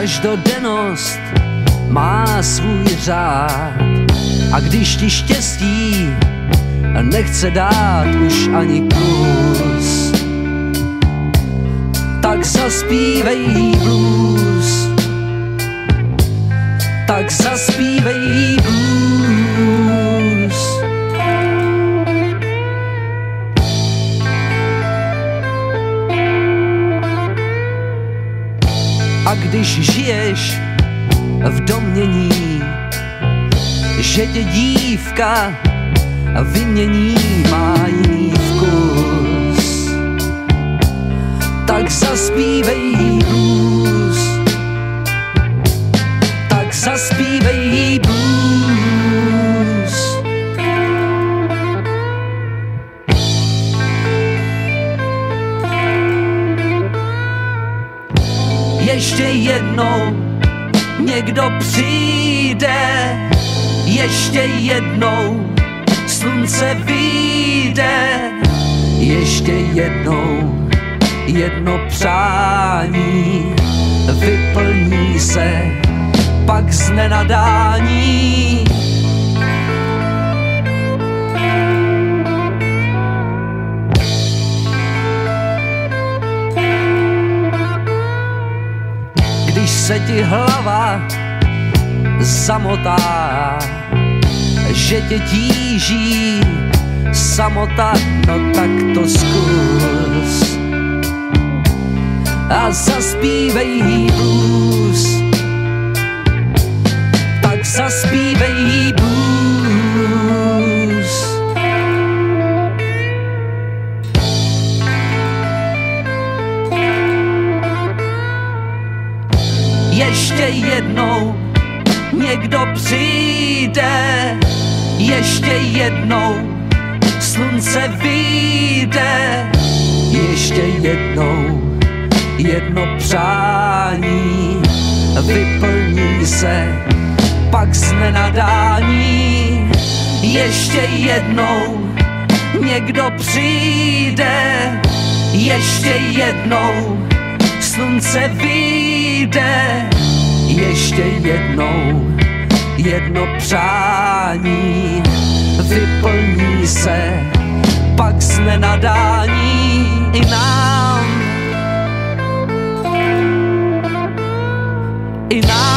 Každodennost má svůj řád a když ti štěstí nechce dát už ani kus, tak zaspívej blues, tak zaspívej blues. A když žiješ v domnění, že tě dívka vymění, má jiný vkus, tak zaspívej blues, tak zaspívej blues. Ještě jednou někdo přijde, ještě jednou slunce vyjde, ještě jednou jedno přání vyplní se pak z nenadání. Když se ti hlava zamotá, že tě tíží samota, no tak to zkus a zaspívej blues, tak zaspívej blues. Ještě jednou někdo přijde, ještě jednou slunce vyjde, ještě jednou jedno přání vyplní se pak z nenadání. Ještě jednou někdo přijde, ještě jednou slunce vyjde, ještě jednou jedno přání vyplní se pak z nenadání. I nám